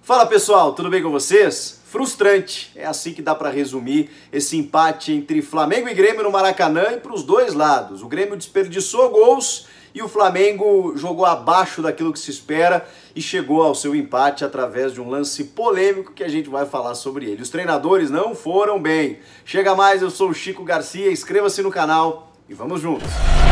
Fala pessoal, tudo bem com vocês? Frustrante, é assim que dá para resumir esse empate entre Flamengo e Grêmio no Maracanã e para os dois lados. O Grêmio desperdiçou gols e o Flamengo jogou abaixo daquilo que se espera e chegou ao seu empate através de um lance polêmico que a gente vai falar sobre ele. Os treinadores não foram bem. Chega mais, eu sou o Chico Garcia, inscreva-se no canal e vamos juntos!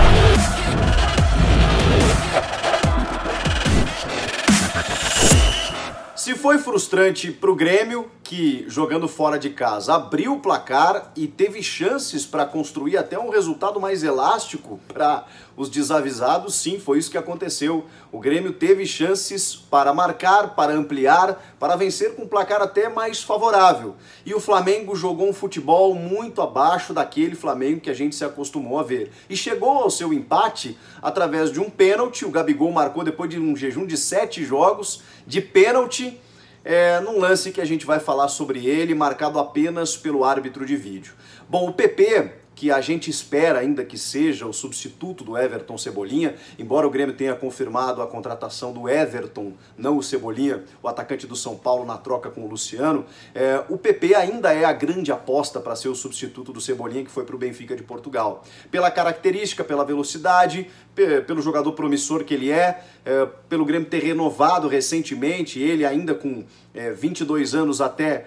Se foi frustrante para o Grêmio, que jogando fora de casa abriu o placar e teve chances para construir até um resultado mais elástico para os desavisados, sim, foi isso que aconteceu. O Grêmio teve chances para marcar, para ampliar, para vencer com um placar até mais favorável. E o Flamengo jogou um futebol muito abaixo daquele Flamengo que a gente se acostumou a ver. E chegou ao seu empate através de um pênalti. O Gabigol marcou depois de um jejum de 7 jogos de pênalti, num lance que a gente vai falar sobre ele, marcado apenas pelo árbitro de vídeo. Bom, o PP, que a gente espera ainda que seja o substituto do Everton Cebolinha, embora o Grêmio tenha confirmado a contratação do Everton, não o Cebolinha, o atacante do São Paulo na troca com o Luciano, o PP ainda é a grande aposta para ser o substituto do Cebolinha, que foi para o Benfica de Portugal. Pela característica, pela velocidade, pelo jogador promissor que ele pelo Grêmio ter renovado recentemente, ele ainda com 22 anos até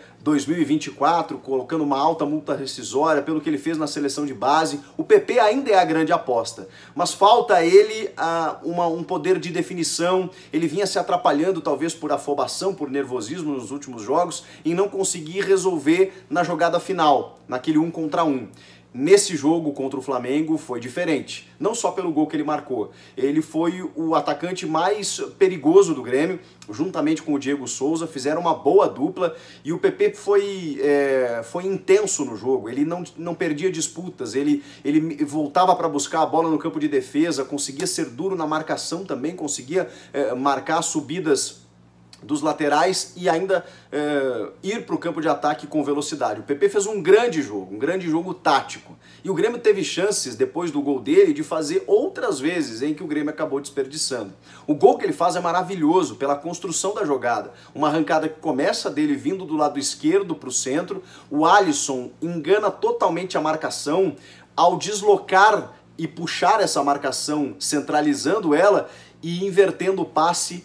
2024, colocando uma alta multa rescisória, pelo que ele fez na seleção de base, o PP ainda é a grande aposta, mas falta a ele um poder de definição. Ele vinha se atrapalhando talvez por afobação, por nervosismo nos últimos jogos, em não conseguir resolver na jogada final, naquele 1 contra 1. Nesse jogo contra o Flamengo foi diferente, não só pelo gol que ele marcou, ele foi o atacante mais perigoso do Grêmio, juntamente com o Diego Souza, fizeram uma boa dupla e o PP foi intenso no jogo, ele não perdia disputas, ele voltava para buscar a bola no campo de defesa, conseguia ser duro na marcação também, conseguia marcar subidas dos laterais e ainda ir para o campo de ataque com velocidade. O PP fez um grande jogo tático. E o Grêmio teve chances, depois do gol dele, de fazer outras vezes em que o Grêmio acabou desperdiçando. O gol que ele faz é maravilhoso pela construção da jogada. Uma arrancada que começa dele vindo do lado esquerdo para o centro. O Alisson engana totalmente a marcação ao deslocar e puxar essa marcação, centralizando ela e invertendo o passe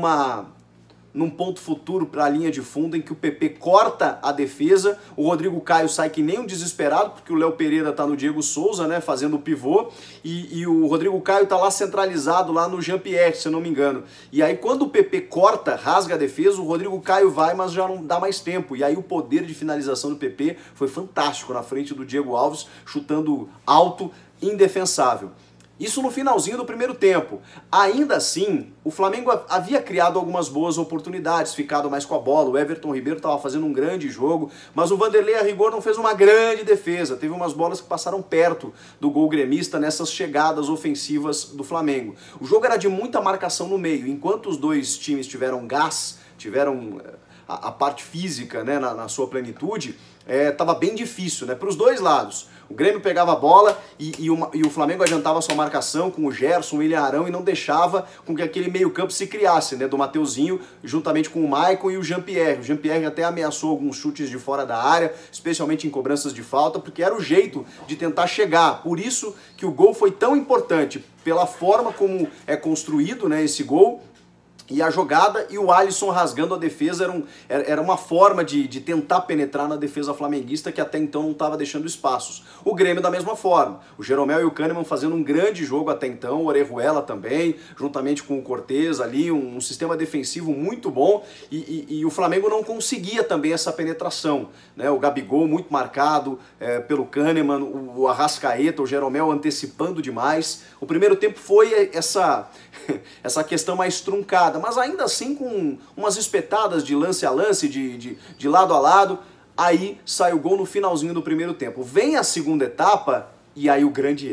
num ponto futuro para a linha de fundo, em que o PP corta a defesa, o Rodrigo Caio sai que nem um desesperado, porque o Léo Pereira está no Diego Souza, né, fazendo o pivô, e o Rodrigo Caio está lá centralizado, lá no Jean-Pierre, se eu não me engano. E aí quando o PP corta, rasga a defesa, o Rodrigo Caio vai, mas já não dá mais tempo. E aí o poder de finalização do PP foi fantástico na frente do Diego Alves, chutando alto, indefensável. Isso no finalzinho do primeiro tempo. Ainda assim, o Flamengo havia criado algumas boas oportunidades, ficado mais com a bola. O Everton Ribeiro estava fazendo um grande jogo, mas o Vanderlei a rigor não fez uma grande defesa. Teve umas bolas que passaram perto do gol gremista nessas chegadas ofensivas do Flamengo. O jogo era de muita marcação no meio. Enquanto os dois times tiveram gás, tiveram a parte física, né, na sua plenitude, estava bem difícil, né, para os dois lados. O Grêmio pegava a bola e o Flamengo adiantava a sua marcação com o Gerson, o William Arão, e não deixava com que aquele meio campo se criasse, né, do Mateuzinho, juntamente com o Maicon e o Jean-Pierre. O Jean-Pierre até ameaçou alguns chutes de fora da área, especialmente em cobranças de falta, porque era o jeito de tentar chegar. Por isso que o gol foi tão importante, pela forma como é construído, né, esse gol, e a jogada, e o Alisson rasgando a defesa era uma forma de tentar penetrar na defesa flamenguista, que até então não estava deixando espaços. O Grêmio da mesma forma. O Jeromel e o Kahneman fazendo um grande jogo até então, o Orejuela também, juntamente com o Cortez ali, um sistema defensivo muito bom, e o Flamengo não conseguia também essa penetração, né? O Gabigol muito marcado pelo Kahneman, o Arrascaeta, o Jeromel antecipando demais. O primeiro tempo foi essa questão mais truncada, mas ainda assim com umas espetadas de lance a lance, de lado a lado. Aí sai o gol no finalzinho do primeiro tempo. Vem a segunda etapa e aí o grande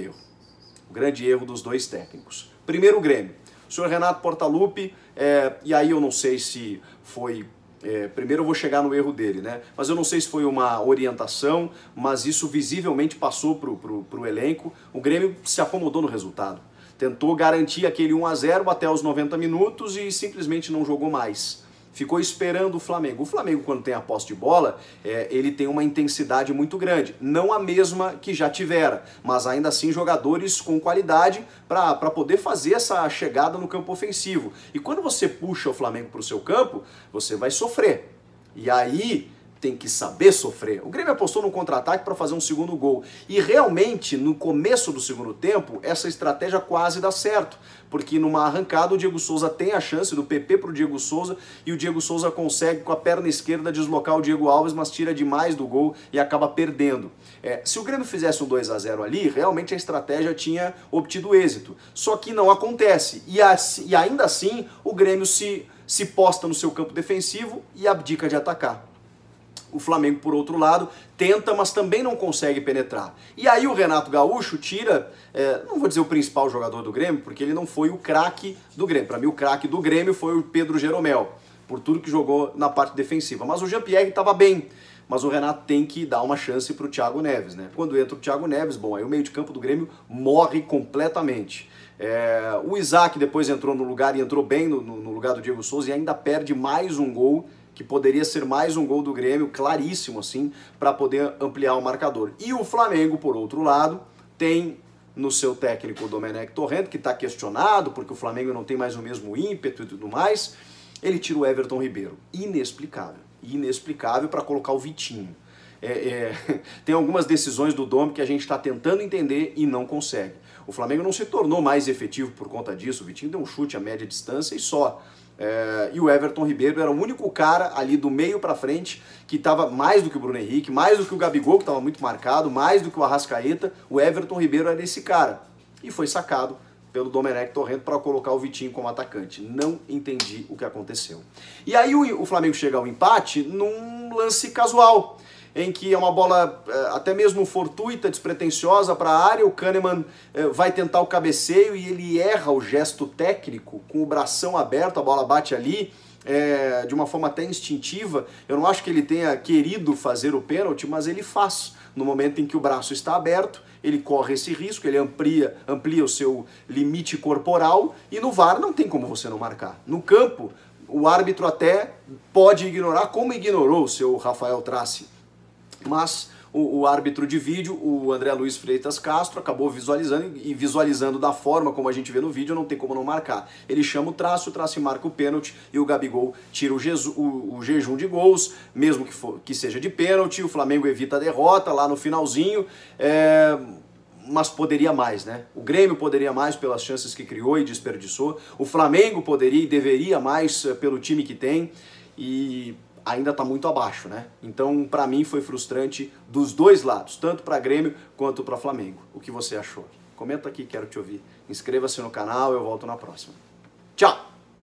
erro dos dois técnicos. Primeiro o Grêmio, o senhor Renato Portaluppi, e aí eu não sei se foi... primeiro eu vou chegar no erro dele, né? Mas eu não sei se foi uma orientação, mas isso visivelmente passou pro elenco. O Grêmio se acomodou no resultado. Tentou garantir aquele 1 a 0 até os 90 minutos e simplesmente não jogou mais. ficou esperando o Flamengo. O Flamengo, quando tem a posse de bola, ele tem uma intensidade muito grande. Não a mesma que já tivera, mas ainda assim jogadores com qualidade para poder fazer essa chegada no campo ofensivo. E quando você puxa o Flamengo para o seu campo, você vai sofrer. E aí tem que saber sofrer. O Grêmio apostou no contra-ataque para fazer um segundo gol. E realmente, no começo do segundo tempo, essa estratégia quase dá certo. Porque numa arrancada o Diego Souza tem a chance do PP para o Diego Souza e o Diego Souza consegue com a perna esquerda deslocar o Diego Alves, mas tira demais do gol e acaba perdendo. Se o Grêmio fizesse um 2-0 ali, realmente a estratégia tinha obtido êxito. Só que não acontece. E ainda assim o Grêmio se posta no seu campo defensivo e abdica de atacar. O Flamengo, por outro lado, tenta, mas também não consegue penetrar. E aí o Renato Gaúcho tira, não vou dizer o principal jogador do Grêmio, porque ele não foi o craque do Grêmio. Para mim, o craque do Grêmio foi o Pedro Jeromel, por tudo que jogou na parte defensiva. Mas o Jean-Pierre estava bem. Mas o Renato tem que dar uma chance para o Thiago Neves, né? Quando entra o Thiago Neves, bom, aí o meio de campo do Grêmio morre completamente. O Isaac depois entrou no lugar e entrou bem no lugar do Diego Souza e ainda perde mais um gol, que poderia ser mais um gol do Grêmio, claríssimo assim, para poder ampliar o marcador. E o Flamengo, por outro lado, tem no seu técnico o Domenech Torrent, que está questionado, porque o Flamengo não tem mais o mesmo ímpeto e tudo mais. Ele tira o Everton Ribeiro. Inexplicável. Inexplicável para colocar o Vitinho. Tem algumas decisões do Dom que a gente está tentando entender e não consegue. O Flamengo não se tornou mais efetivo por conta disso. O Vitinho deu um chute a média distância e só. E o Everton Ribeiro era o único cara ali do meio para frente que estava mais do que o Bruno Henrique, mais do que o Gabigol, que estava muito marcado, mais do que o Arrascaeta. O Everton Ribeiro era esse cara. E foi sacado pelo Domenech Torrent para colocar o Vitinho como atacante. Não entendi o que aconteceu. E aí o Flamengo chega ao empate num lance casual, em que é uma bola até mesmo fortuita, despretensiosa para a área, o Kahneman vai tentar o cabeceio e ele erra o gesto técnico, com o bração aberto, a bola bate ali, de uma forma até instintiva. Eu não acho que ele tenha querido fazer o pênalti, mas ele faz. No momento em que o braço está aberto, ele corre esse risco, ele amplia o seu limite corporal e no VAR não tem como você não marcar. No campo, o árbitro até pode ignorar, como ignorou o seu Rafael Traci. Mas o árbitro de vídeo, o André Luiz Freitas Castro, acabou visualizando da forma como a gente vê no vídeo, não tem como não marcar. Ele chama o Traci marca o pênalti e o Gabigol tira o jejum de gols, mesmo que seja de pênalti. O Flamengo evita a derrota lá no finalzinho, mas poderia mais, né? O Grêmio poderia mais pelas chances que criou e desperdiçou. O Flamengo poderia e deveria mais pelo time que tem e ainda está muito abaixo, né? Então, para mim, foi frustrante dos dois lados, tanto para Grêmio quanto para Flamengo. O que você achou? Comenta aqui, quero te ouvir. Inscreva-se no canal, eu volto na próxima.